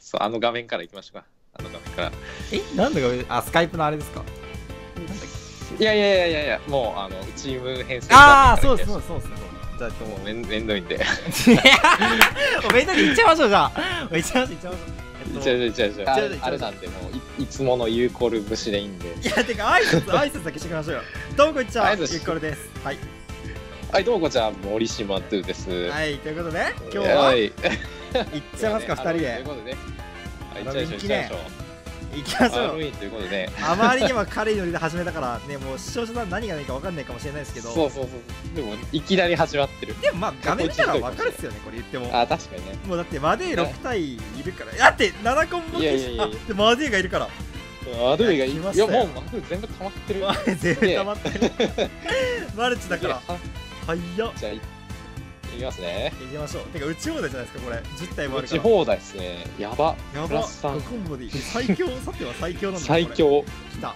そう、あの画面から行きましょうか。あの画面から。 なんだか、スカイプのあれですか？ いやいやいやいやいや、もうチーム編成そうですね。じゃあ、 もうめんどいんで。 おめでとうに行っちゃいましょう、じゃあ。行っちゃいましょう。 あれなんで、もういつものユーコル節でいいんで。 いや、てか、挨拶だけしていきましょうよ。どうもこんにちは、ゆっこるです。はい。 はい、どうもこんにちは、森島トゥです。 はい、ということで、今日は、行っちゃいますか、2人で。 ということで、行っちゃいましょう。 行きましょう。 ハロウィーンということで、 あまりにも軽いノリで始めたからね、もう視聴者さん何が何か分かんないかもしれないですけど、 そう。でも、いきなり始まってる。 でもまあ、画面見たら分かるっすよね、これ言っても。 あ、確かにね。 もうだって、マデー6体いるから、だって7コンボ消し、でマデーがいるから。 マドゥイがいい。いや、もうマドゥ全部溜まってる。 全部溜まってる。マルチだから。はいや。 じゃあ、いきますね。 行きましょう。てか、打ち放題じゃないですか、これ。10体もある打から。 ち放題ですね。やば。 5コンボでいい。最強、さては最強なんだ。 最強。 きた。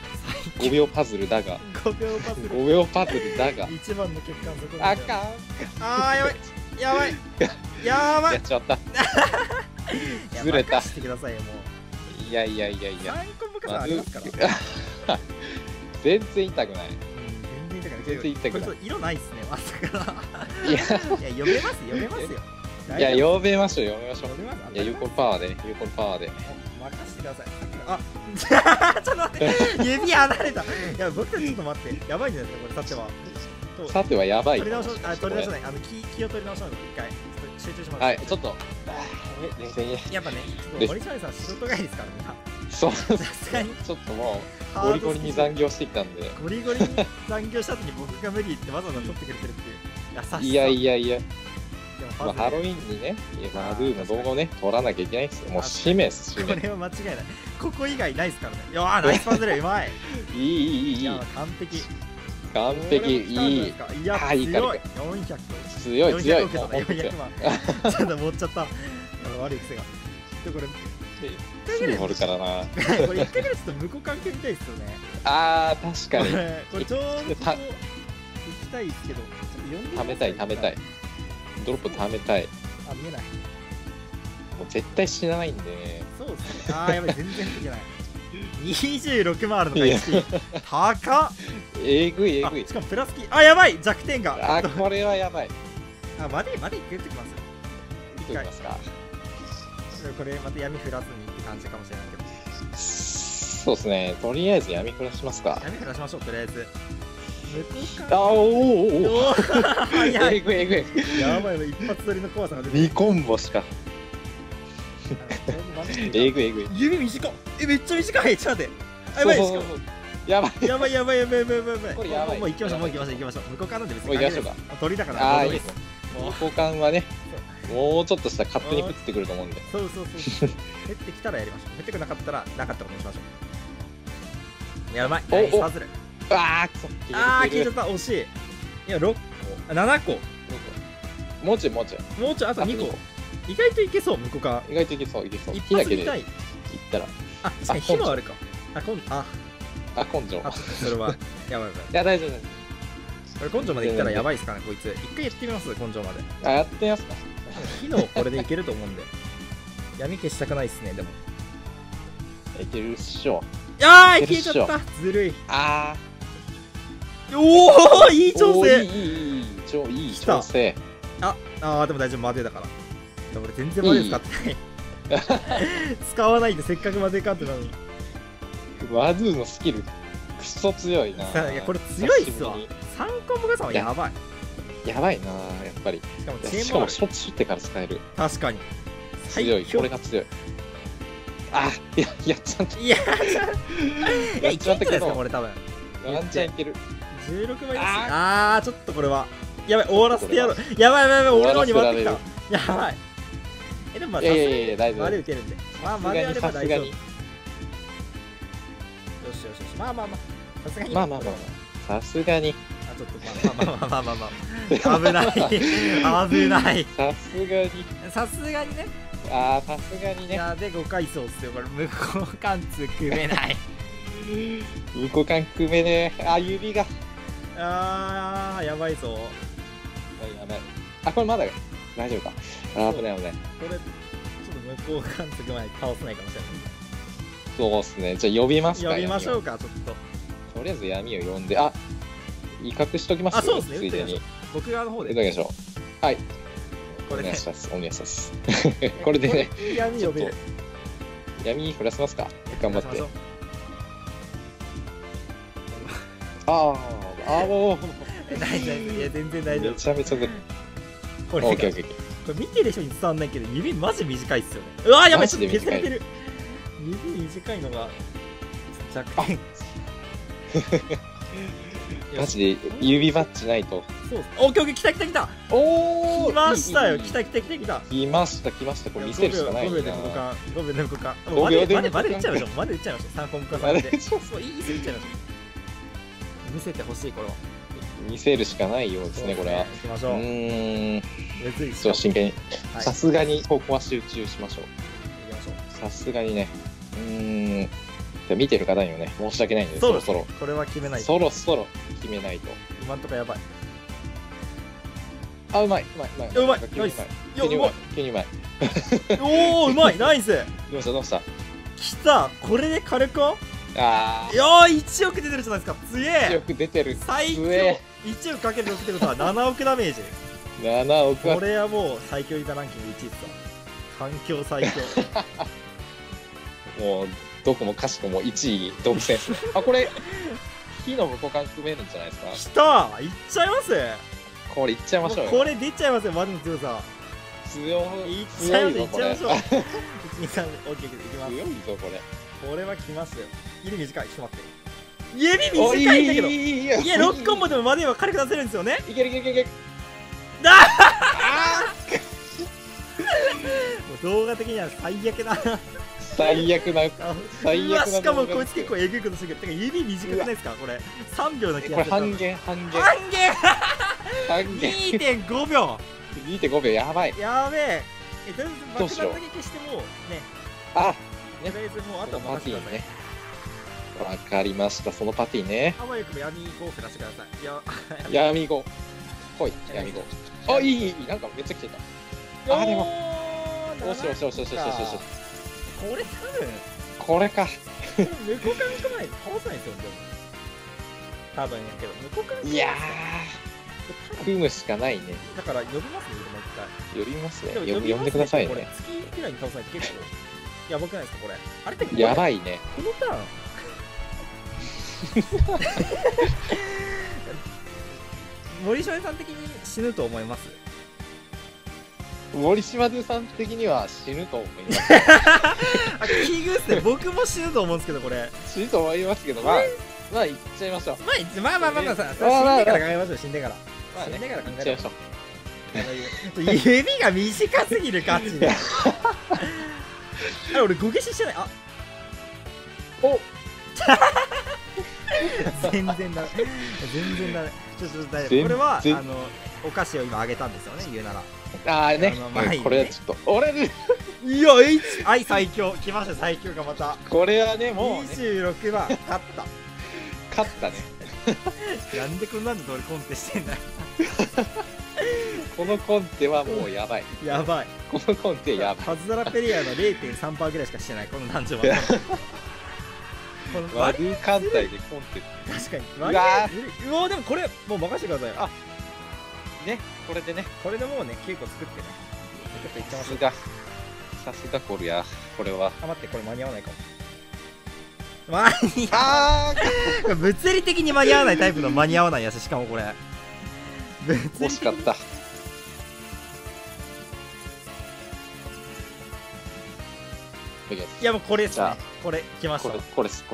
5秒パズルだが。 5秒パズル。 5秒パズルだが。 一番の欠陥そこあかん。 やばい。やっちゃった。ずれた。 してくださいよ、もう。 いや。 3コンボかありますから。 全然痛くない。 全然痛くない。これ色ないっすね、まさか。 いや、 読めますよ。 いや、読めましょう。いや、ユーコルパワーで。 任せてください。あ、ちょっと待って、指離れた。いや、僕たちちょっと待って、やばいんじゃないですか、これ、さては。 さてはやばい。 取り直しない。気を取り直しないの、一回。集中します。 はい、ちょっと。 やっぱね、森島さん、仕事帰りですからね。 そう。 さすがに。 ちょっともう、ゴリゴリに残業してきたんで。 ゴリゴリに残業した後に僕が無理ってわざわざ取ってくれてるっていう。優しさ。 いや。ハロウィンにね、マドゥの動画をね、撮らなきゃいけないんですよ。もう使命です、 これは間違いない。ここ以外ないですからね。いや、ナイスパズル、うまい。 いい。 完璧。 いい。 いや、強い。400。 強い。 400万。ちょっと持っちゃった。悪い癖が。これ、 すぐ掘るからな。 これ1回ぐらいちょっと向こう関係みたいですよね。 あー、確かに。 これちょうど行きたいですけど、 貯めたい。ドロップ貯めたい。 あ、見えない。 もう絶対死なないんでね。 そうですね。あー、やばい、全然いけない。26万あるのか、1高っ。 えぐい。 しかもプラスキー。あ、やばい、弱点が。 これはやばい。 までいけてきます。 いきますか。 これまた闇降らずにって感じかもしれないけど。 そうですね。とりあえず闇降らしますか。 闇降らしましょう、とりあえず。 お。えぐい。 やばいの、一発撮りの怖さが出て 2コンボしか。えぐい。 指短っ。めっちゃ短い。ちょっと待って。やばい。これやばい。もう行きましょう。向こう側なんで別に。もう行きましょうか。鳥だから。 いいです。向こう側はね、もうちょっとしたら勝手に降ってくると思うんで。 そう。降ってきたらやりましょう。降ってくなかったらなかったことにしましょう。やばい。ナイスパズル。 あー、くそ。 消えちゃった。惜しい。いや、6個。7個。 もうちょい。 あと2個。意外といけそう、向こう側。 意外といけそう。 火だけでいったら。 あ、火もあるか。 根性。 それは。やばい。 いや、大丈夫。 これ根性まで行ったらやばいっすかね、こいつ。一回やってみます、根性まで。 やってみますか。 火のこれでいけると思うんで。闇消したくないっすね、でも。 いけるっしょ。 消えちゃった。ずるい。おお、いい調整。 いい調整。 でも大丈夫、マデだから。俺全然マデ使ってない。使わないでせっかくマデかってなのに。 マドゥのスキル、くそ強いな。 いや、これ強いっすわ。3コンボガサはやばい。 やばいな、やっぱり。しかもショッてから使える。 確かに。 強い、これが強い。やっちゃった。 いけるんじゃないですか、これ多分。 ワンチャンいける。 16枚です。ちょっとこれは。やばい、終わらせてやろう。やばい、俺のに回ってきた。やばい。でもまあ、 大丈夫。 マレ打てるんで。マレあれば大丈夫。よし。まあ。さすがに。 さすがに。 ちょっとまあ。危ない。さすがにね。 さすがにね。 いや、で5回そうっすよ。これ、向こう貫通組めない。 向こう貫組めねえ。指が。 やばいぞ。 やばい。これまだ大丈夫か。危ない。 これ、ちょっと向交換つく前に倒せないかもしれない。 そうっすね。じゃあ呼びますか。 呼びましょうか、ちょっと。 とりあえず闇を呼んで、あ、威嚇しときます。 あ、そうですね。 ついでに。 僕側の方で。 いただきましょう。はい。 これね。 お願いします。お願いします。これでね。 闇呼べる。 闇降らせますか。頑張って。ああ、もう。 ない。いや、全然大丈夫。 めちゃめちゃ出る。 これ見てる人に伝わんないけど、指マジ短いっすよね。うわー、やばい、ちょっと削れてる。指短いのが若干。 マジで指バッチないと。 そうっす。オッケーオッケー、来た。おお、来ましたよ。来た。 来ました。これ見せるしかないな。5秒で動かん。 まで打っちゃいましょう。3個目からで。そう、いいっすよ、打っちゃいましょう。見せてほしい、これは。 見せるしかないようですね、これは。 行きましょう。 ちょっと真剣に。さすがにここは集中しましょう。 行きましょう。 さすがにね。じゃ見てる方にもね、申し訳ないんで、そろそろ。 これは決めないと。 そろそろ決めないと。 今んとこやばい。 あ、うまい。 ナイス。 急にうまい。 おお、うまい。ナイス。 どうした来た。これで軽くあー。いやー、1億出てるじゃないですか。強え。 1億出てる。 最強。1億かける6ってことは7億ダメージ。 7億は。 これはもう最強リタランキング1位っすわ。環境最強。 もう、どこもかしこも1位独占っすね。あ、これ、火の無効組めるんじゃないですか。 来た。いっちゃいます。 これいっちゃいましょうよ。 これ出ちゃいますよ、マジの強さ。 強い。いっちゃいましょう。1、2、3、オッケー、いきます。 強いぞ、これ。 これは来ますよ。指短い。ちょっと待って。指短いんだけど。いや、6コンボでもマネーは軽く出せるんですよね。 いける。 もう動画的には最悪な。 最悪な。 しかもこいつ結構えぐいことしてるけど、指短くないですかこれ。3秒の気がする。 これ半減。 2.5 秒。 2.5秒やばい。 やべえ。とりあえず爆弾だけ消してもね。 あ、 とりあえずもうあとは任せてくださいね。 わかりました、そのパティね。 あわよくも闇5を振らせてください。 闇5。ほい、闇5。あ、いい。なんかめっちゃ来てた。あ、でも。よし。 これ多分。 これか。 向こうから来ないと倒せないですよ、多分やけど。向こうから。 いやー。組むしかないね。 だから呼びますね、もう一回。 呼びますね。呼んでくださいね。 月くらいに倒さないと結構。やばくないですか、これ。あれってやばいね。 このターン。森島さん的に死ぬと思います。 森島さん的には死ぬと思います。 キーグースで僕も死ぬと思うんですけど、これ。 死ぬと思いますけど、まあ、いっちゃいましょう。 まあ、さ、死んでから考えましょう、死んでから。 まあね、 死んでから考えましょう。指が短すぎる、ガチで。あれ、俺、5消ししてない。あお全然ダメ。ちょっと大丈夫。これはお菓子を今あげたんですよね、言うなら。 ああね、これはちょっと俺いや、はい、最強来ました。最強がまた。 これはね、もう 26番勝ったね。 なんでこんなんで俺コンテしてんだ。 このコンテはもうやばい。このコンテやばい。 パズドラペリアの 0.3% ぐらいしかしてない、この男女は。 ワルー艦隊でコンテ。 確かに。うわでもこれもう任せてくださいよ。 あね、これでね。 これでもうね、9個作ってね。ちょっといっちゃいましょう。 さすがこれや。これは。 あ、待って、これ間に合わないかも。物理的に間に合わないタイプの間に合わないやつ、しかもこれ。 惜しかった。 いやもうこれですね。これ来ました。 これです。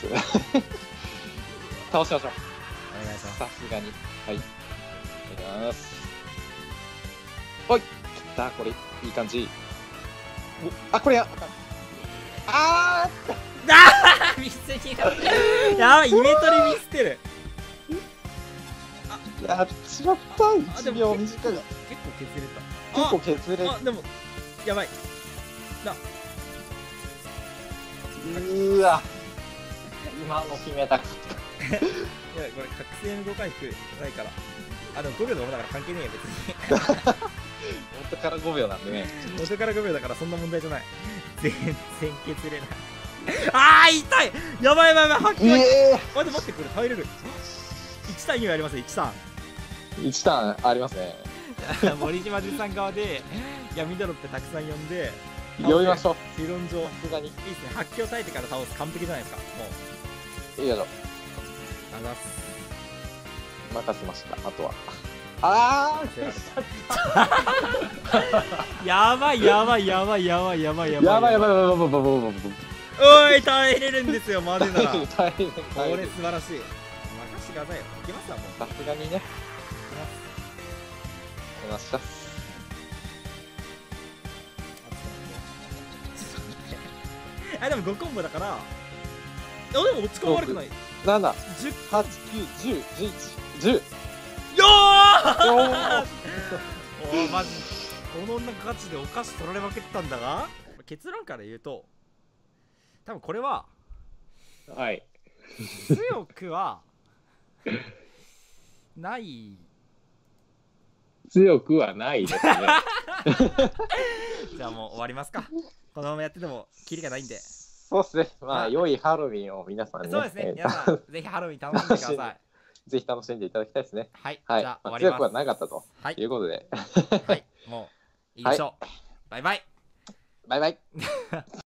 倒しましょう。 お願いします。 さすがに。はい。いきます。おい、来た、これいい感じ。あ、これやミスになった。やばい、イメトリミスってる。 やっちまった。1秒短い。 結構削れた。 結構削れた。 あ、でもやばい。 うわ、今の決めたかった。 いや、これ覚醒の5回復ないから。あ、でも5秒でもだから関係ねえよ、別に。 元から5秒なんでね。 元から5秒だからそんな問題じゃない。全然削れない。あー痛い。やばいやばいやばい、発揮。あ、で待って、これ耐えれる。1対2はありますよ、1ターン。 1ターンありますね。 森島さん側で闇ドロップたくさん呼んで呼びましょう。 理論上さすがに。 いいですね。発揮を耐えてから倒す、完璧じゃないですか。もういいよ。 あざっす。 任せました。あとは。あーやばいやばいやばいやばいやばいやばいやばいやばいやばいやばいやばいやばい。 おい、耐えれるんですよ、までなら。これ大変。 素晴らしい。任してくださいよ。いけますわ、もう。 さすがにね。お願いします。 あ、でも5コンボだから。あ、でも落ち込み悪くない。 7、 10、 8、9、10、11、10。 よーおおー、マジこの女ガチでお菓子取られまくったんだが、結論から言うと多分これははい。 強くはない強くはないですね。 じゃあもう終わりますか。このままやっててもキリがないんで。 そうですね。まあ、良いハロウィンを皆さんね。 そうですね、皆さんぜひハロウィン楽しんでください。 ぜひ楽しんでいただきたいですね。 はい、 はい。 じゃあ終わります。 強くはなかったとはい、 いうことで。 はい、もういいでしょう。バイバイ。 バイバイ。